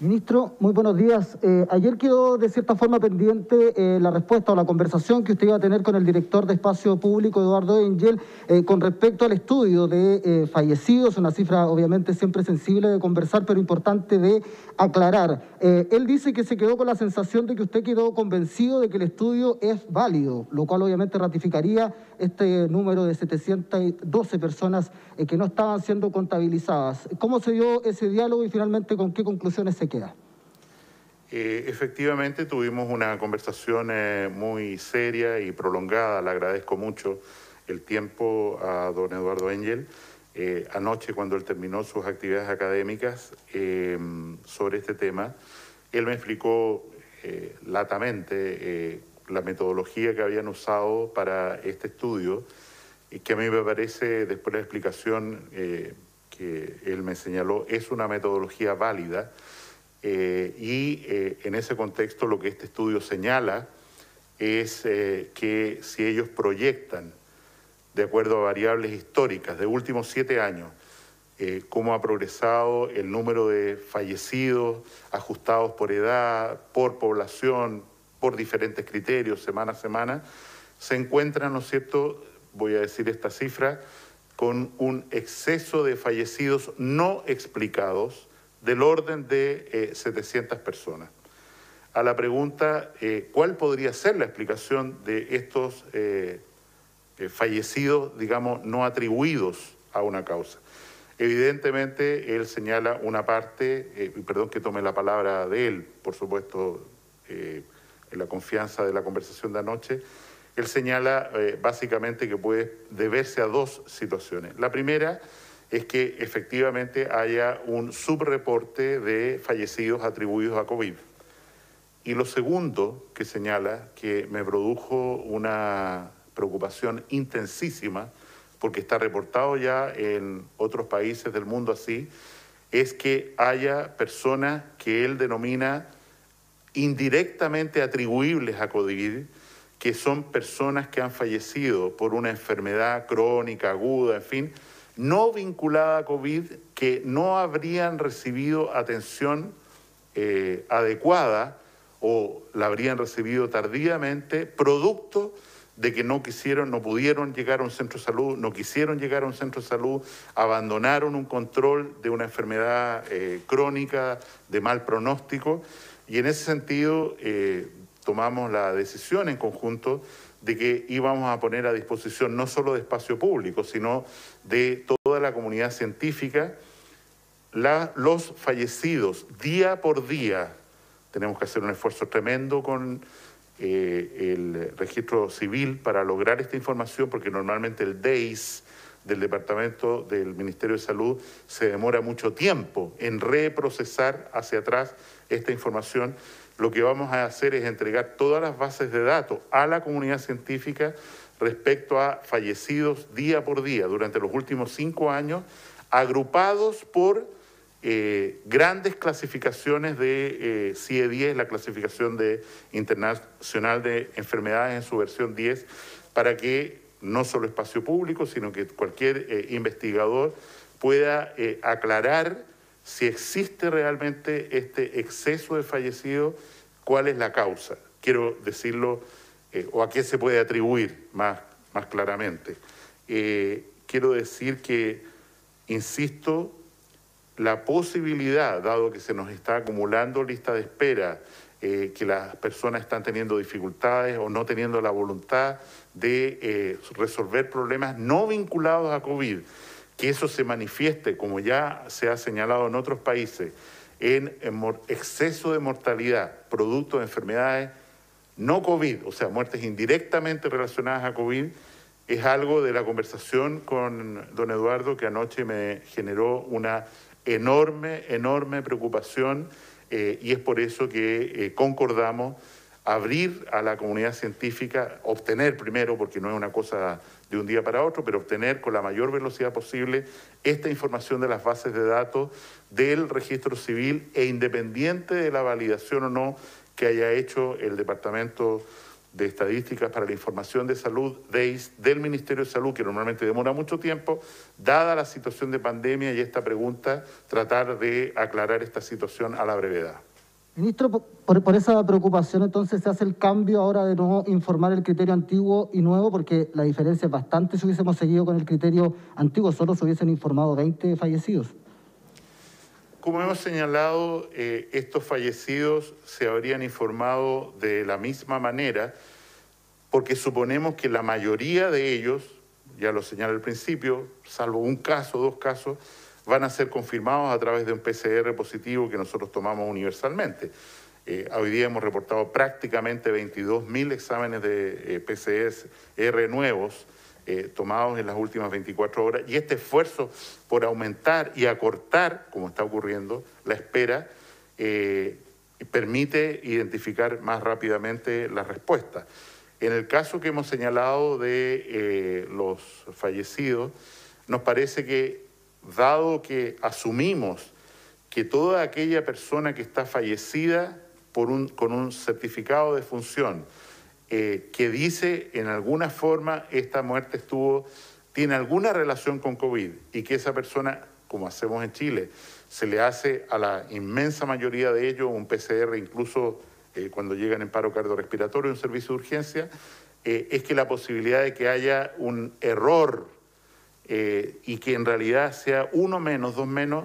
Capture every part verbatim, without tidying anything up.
Ministro, muy buenos días. Eh, ayer quedó de cierta forma pendiente eh, la respuesta o la conversación que usted iba a tener con el director de Espacio Público, Eduardo Engel, eh, con respecto al estudio de eh, fallecidos, una cifra obviamente siempre sensible de conversar, pero importante de aclarar. Eh, él dice que se quedó con la sensación de que usted quedó convencido de que el estudio es válido, lo cual obviamente ratificaría este número de setecientas doce personas eh, que no estaban siendo contabilizadas. ¿Cómo se dio ese diálogo y finalmente con qué conclusiones se queda? Eh, efectivamente tuvimos una conversación eh, muy seria y prolongada. Le agradezco mucho el tiempo a don Eduardo Engel. Eh, anoche, cuando él terminó sus actividades académicas eh, sobre este tema, él me explicó eh, latamente eh, la metodología que habían usado para este estudio, y que a mí me parece, después de la explicación eh, que él me señaló, es una metodología válida. Eh, y eh, en ese contexto lo que este estudio señala es eh, que si ellos proyectan, de acuerdo a variables históricas de últimos siete años, eh, cómo ha progresado el número de fallecidos ajustados por edad, por población, por diferentes criterios, semana a semana, se encuentran, ¿no es cierto?, voy a decir esta cifra, con un exceso de fallecidos no explicados del orden de eh, setecientas personas. A la pregunta, eh, ¿cuál podría ser la explicación de estos eh, eh, fallecidos, digamos, no atribuidos a una causa? Evidentemente, él señala una parte, eh, perdón que tome la palabra de él, por supuesto, eh, en la confianza de la conversación de anoche, él señala eh, básicamente que puede deberse a dos situaciones. La primera es que efectivamente haya un subreporte de fallecidos atribuidos a COVID. Y lo segundo que señala, que me produjo una preocupación intensísima, porque está reportado ya en otros países del mundo así, es que haya personas que él denomina indirectamente atribuibles a COVID, que son personas que han fallecido por una enfermedad crónica, aguda, en fin, no vinculada a COVID, que no habrían recibido atención eh, adecuada o la habrían recibido tardíamente, producto de que no quisieron, no pudieron llegar a un centro de salud, no quisieron llegar a un centro de salud, abandonaron un control de una enfermedad eh, crónica de mal pronóstico, y en ese sentido eh, tomamos la decisión en conjunto de que íbamos a poner a disposición no solo de espacio público, sino de toda la comunidad científica, la, los fallecidos día por día. Tenemos que hacer un esfuerzo tremendo con eh, el registro civil para lograr esta información, porque normalmente el D E I S del Departamento del Ministerio de Salud se demora mucho tiempo en reprocesar hacia atrás esta información. Lo que vamos a hacer es entregar todas las bases de datos a la comunidad científica respecto a fallecidos día por día durante los últimos cinco años, agrupados por eh, grandes clasificaciones de eh, C I E diez, la clasificación de, internacional de enfermedades en su versión diez, para que no solo espacio público, sino que cualquier eh, investigador pueda eh, aclarar si existe realmente este exceso de fallecidos, cuál es la causa. Quiero decirlo, eh, o a qué se puede atribuir más, más claramente. Eh, quiero decir que, insisto, la posibilidad, dado que se nos está acumulando lista de espera, eh, que las personas están teniendo dificultades o no teniendo la voluntad de eh, resolver problemas no vinculados a COVID, que eso se manifieste, como ya se ha señalado en otros países, en, en exceso de mortalidad producto de enfermedades no COVID, o sea, muertes indirectamente relacionadas a COVID, es algo de la conversación con don Eduardo que anoche me generó una enorme, enorme preocupación, eh, y es por eso que eh, concordamos abrir a la comunidad científica, obtener primero, porque no es una cosa de un día para otro, pero obtener con la mayor velocidad posible esta información de las bases de datos del registro civil, e independiente de la validación o no que haya hecho el Departamento de Estadísticas para la Información de Salud, D E I S, del Ministerio de Salud, que normalmente demora mucho tiempo, dada la situación de pandemia y esta pregunta, tratar de aclarar esta situación a la brevedad. Ministro, por, por esa preocupación entonces se hace el cambio ahora de no informar el criterio antiguo y nuevo, porque la diferencia es bastante si hubiésemos seguido con el criterio antiguo, solo se hubiesen informado veinte fallecidos. Como hemos señalado, eh, estos fallecidos se habrían informado de la misma manera porque suponemos que la mayoría de ellos, ya lo señalé al principio, salvo un caso, dos casos, van a ser confirmados a través de un P C R positivo que nosotros tomamos universalmente. Eh, hoy día hemos reportado prácticamente veintidós mil exámenes de eh, P C R nuevos Eh, tomados en las últimas veinticuatro horas, y este esfuerzo por aumentar y acortar, como está ocurriendo, la espera, eh, permite identificar más rápidamente la respuesta. En el caso que hemos señalado de eh, los fallecidos, nos parece que, dado que asumimos que toda aquella persona que está fallecida por un, con un certificado de función, Eh, que dice en alguna forma esta muerte estuvo, tiene alguna relación con COVID y que esa persona, como hacemos en Chile, se le hace a la inmensa mayoría de ellos un P C R, incluso eh, cuando llegan en paro cardiorrespiratorio, un servicio de urgencia, eh, es que la posibilidad de que haya un error eh, y que en realidad sea uno menos, dos menos,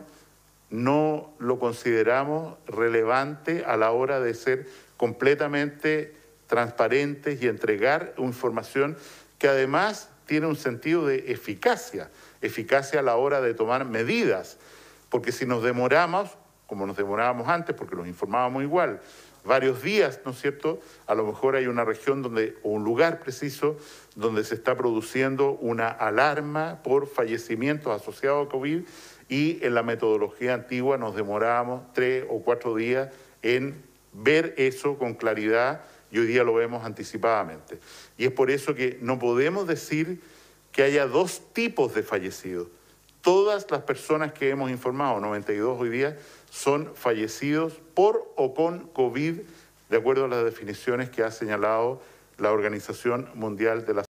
no lo consideramos relevante a la hora de ser completamente transparentes y entregar información que además tiene un sentido de eficacia, eficacia a la hora de tomar medidas, porque si nos demoramos, como nos demorábamos antes, porque nos informábamos igual, varios días, ¿no es cierto?, a lo mejor hay una región donde, o un lugar preciso donde se está produciendo una alarma por fallecimientos asociados a COVID y en la metodología antigua nos demorábamos tres o cuatro días en ver eso con claridad, y hoy día lo vemos anticipadamente. Y es por eso que no podemos decir que haya dos tipos de fallecidos. Todas las personas que hemos informado, noventa y dos hoy día, son fallecidos por o con COVID, de acuerdo a las definiciones que ha señalado la Organización Mundial de la